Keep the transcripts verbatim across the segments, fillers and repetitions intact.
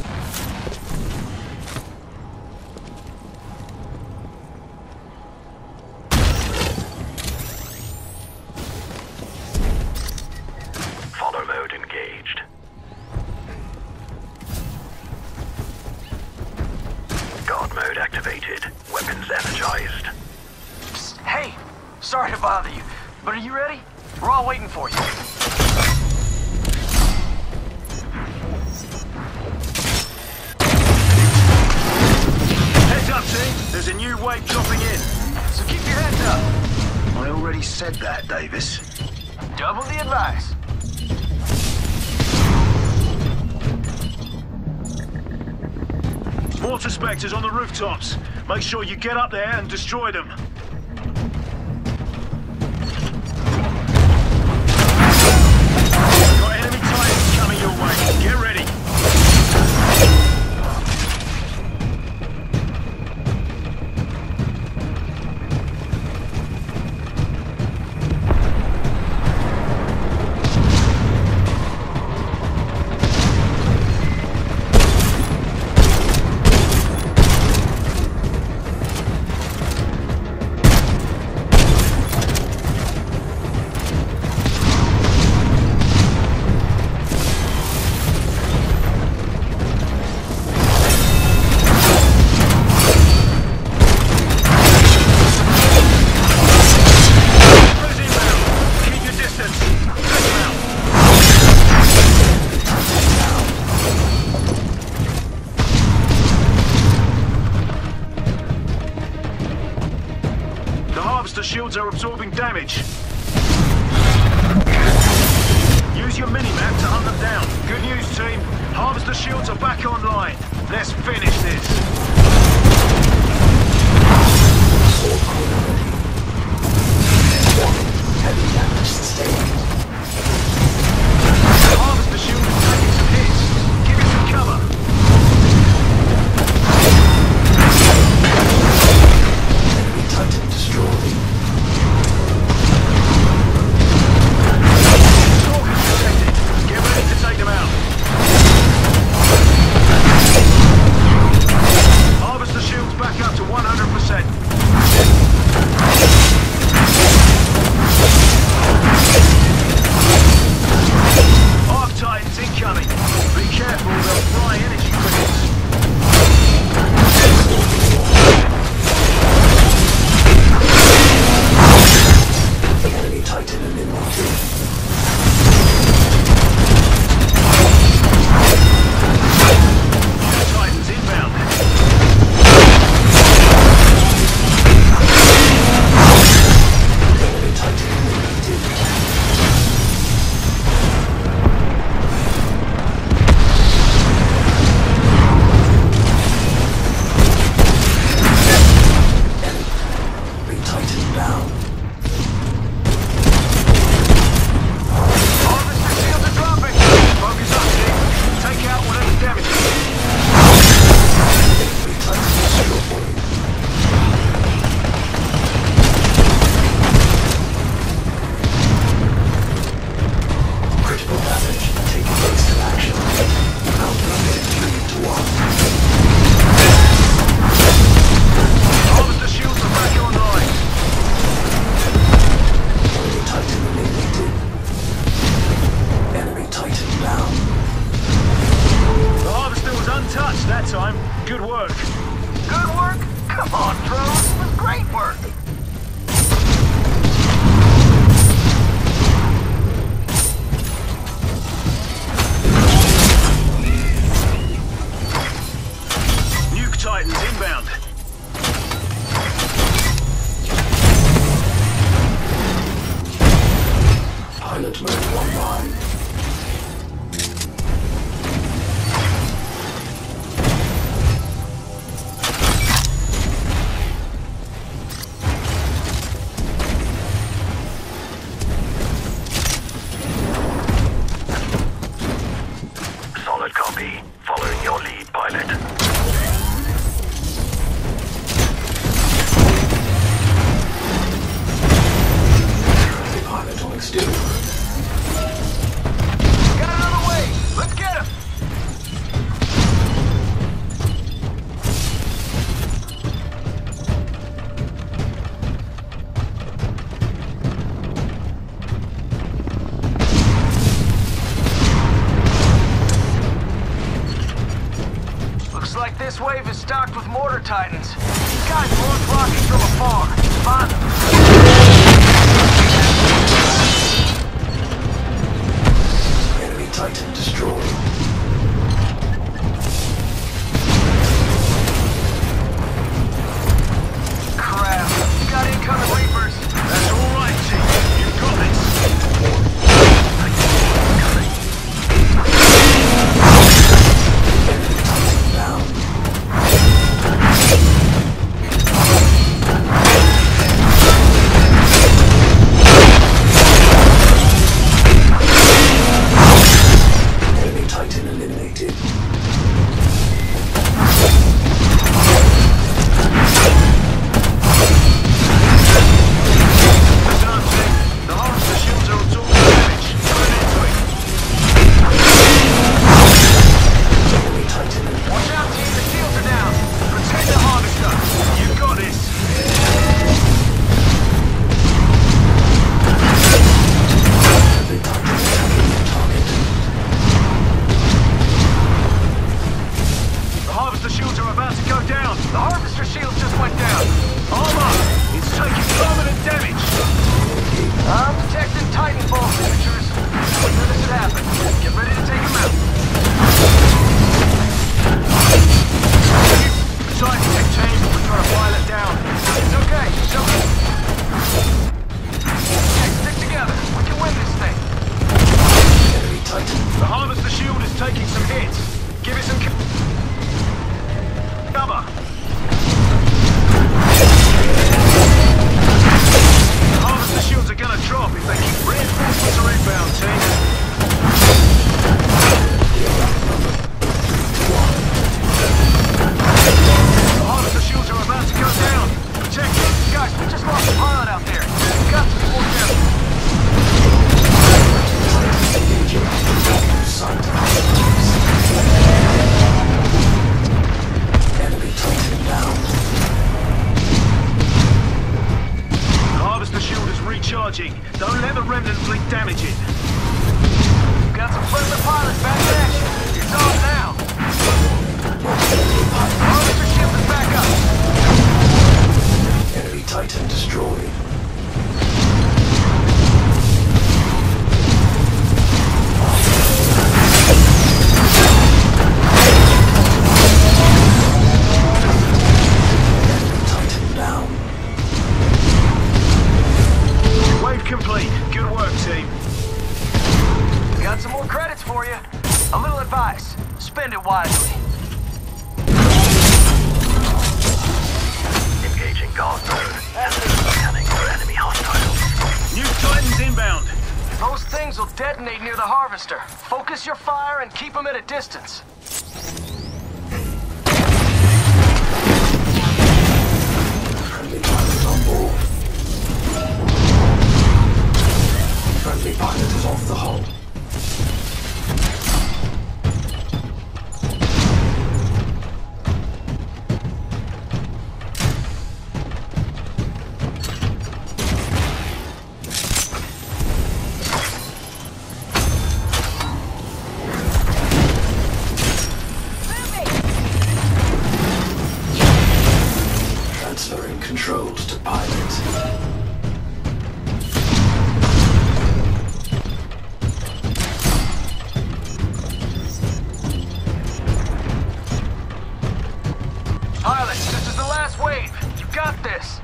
Follow mode engaged. Guard mode activated. Weapons energized. Hey! Sorry to bother you, but are you ready? We're all waiting for you. Heads up, team! There's a new wave dropping in, so keep your heads up. I already said that, Davis. Double the advice. Mortar Spectres on the rooftops. Make sure you get up there and destroy them. Got enemy Titans coming your way. Get ready. The shields are absorbing damage. Use your mini-map to hunt them down. Good news, team. Harvester shields are back online. Let's finish this. Heavy damage sustained. Harvester shield is taking some hits. Give it some cover. Enemy Titan destroyed. Take them out. Harvester shields back up to one hundred percent. Arc Titans incoming. Be careful, they'll fly energy credits. Enemy Titan eliminated. Titans inbound. Enemy Titan eliminated. Enemy Titan down. Harvester shields are dropping. Focus up, team. Take out whatever's damaging. Enemy Titan destroyed. Critical damage. Take haste action. Outnumbered three to one. Harvester shields are back online. Enemy Titan eliminated. Enemy Titan down. The harvester was untouched that time. Good work. Good work? Come on, Drone. It was great work. Nuke Titans inbound. Pilot mode online. like this wave is stocked with mortar titans. These guys launch rockets from afar. Find them. Enemy Titan destroyed. Crap. You got incoming Reapers. That's all right, team. You've got this. Down. Enemy Titan eliminated. The harvester shields are absorbing damage. Turn into it. Enemy Titan eliminated. Watch out, team. The shields are down. Protect the harvester. You've got this. Enemy Titan attacking the target. The harvester shields are about to go down. The harvester shield just went down. Armor! It's taking permanent damage. I'm detecting Titanfall signatures. Whenever this had happened, get ready to take them out. Titan tech team, we've got a pilot down. It's okay. It's okay. Okay, stick together. We can win this thing. Enemy Titan. The harvester shield is taking some hits. Give it some co- cover. The harvester shields are gonna drop if they keep reinforcements are inbound, team. The harvester shields are about to go down. Protect it. Guys, we just lost a pilot out there. We got to support them. Engaging. Sight. Enemy Titan down. The harvester shield is recharging. Don't let the remnant fleet damage it. We've got some friendly pilots back in action. It's on now. Harvester ship is back up. Enemy Titan destroyed. Titan down. Wave complete. Good work, team. Got some more credits for you. A little advice. Spend it wisely. Engaging guard mode. Scanning for enemy hostiles. New Titans inbound. Those things will detonate near the harvester. Focus your fire and keep them at a distance. Friendly pilot on board. Friendly pilot is off the hull. Transferring controls to pilot. Pilot, this is the last wave. You got this.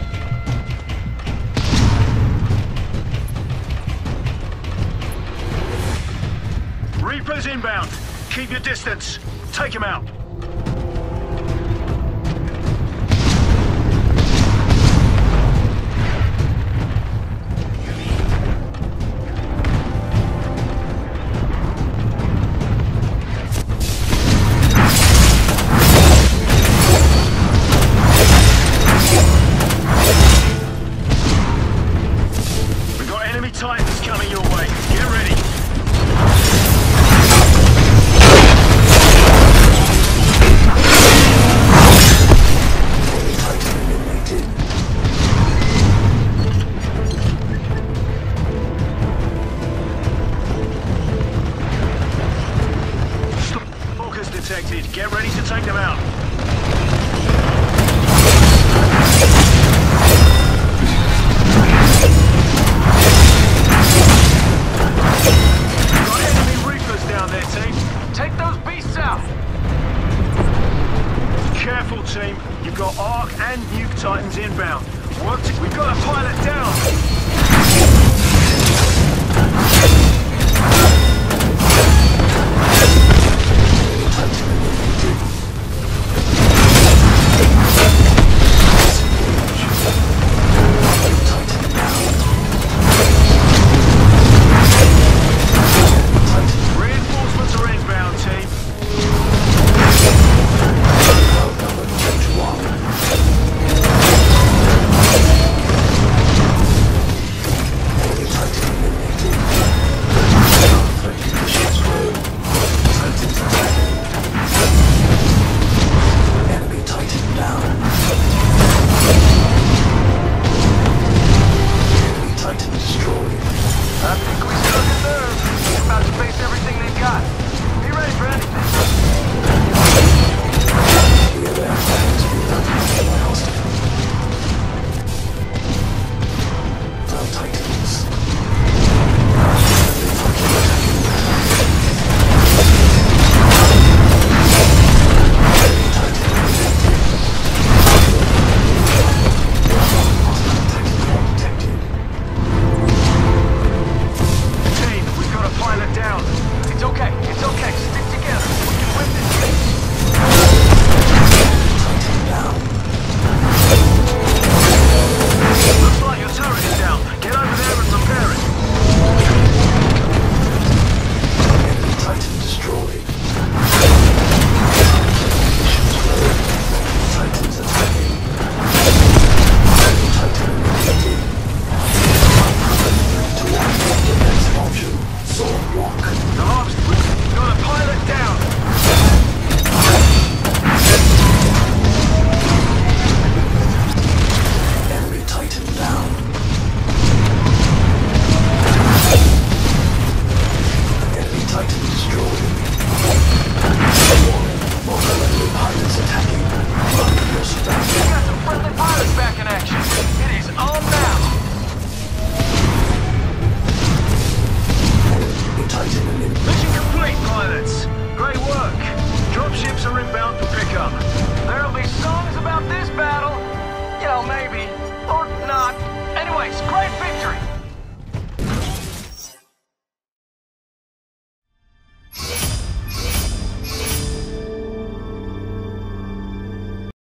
Reapers inbound. Keep your distance. Take him out. We've got enemy Titans coming your way. Get ready. detected. Get ready to take them out. Got enemy Reapers down there, team. Take those beasts out. Careful, team. You've got Arc and Nuke Titans inbound. Work to- We've got a pilot down.